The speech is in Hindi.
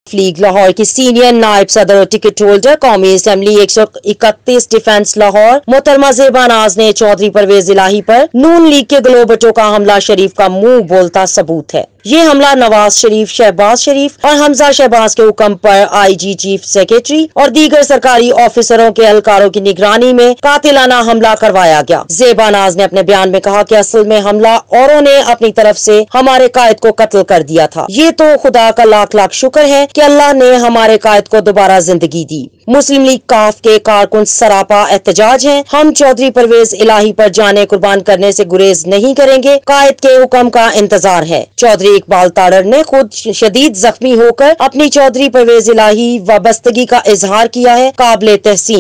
लीग लाहौर की सीनियर नायब सदर और टिकट होल्डर कौमी असम्बली 131 डिफेंस लाहौर मोहतरमा ज़ेबा नाज ने चौधरी परवेज इलाही पर नून लीग के ग्लोबटों का हमला शरीफ का मुंह बोलता सबूत है। ये हमला नवाज शरीफ, शहबाज शरीफ और हमजा शहबाज के हुक्म पर IG चीफ सेक्रेटरी और दीगर सरकारी ऑफिसरों के एहलकारों की निगरानी में कातिलाना हमला करवाया गया। ज़ेबा नाज ने अपने बयान में कहा कि असल में हमला औरों ने अपनी तरफ से हमारे कायद को कत्ल कर दिया था। ये तो खुदा का लाख लाख शुक्र है कि अल्लाह ने हमारे कायद को दोबारा जिंदगी दी। मुस्लिम लीग काफ के कारकुन सरापा एहतजाज हैं। हम चौधरी परवेज इलाही पर जाने कुर्बान करने से गुरेज नहीं करेंगे। कायद के हुक्म का इंतजार है। चौधरी इकबाल ताड़र ने खुद शदीद जख्मी होकर अपनी चौधरी परवेज इलाही वाबस्तगी का इजहार किया है। काबिले तहसीन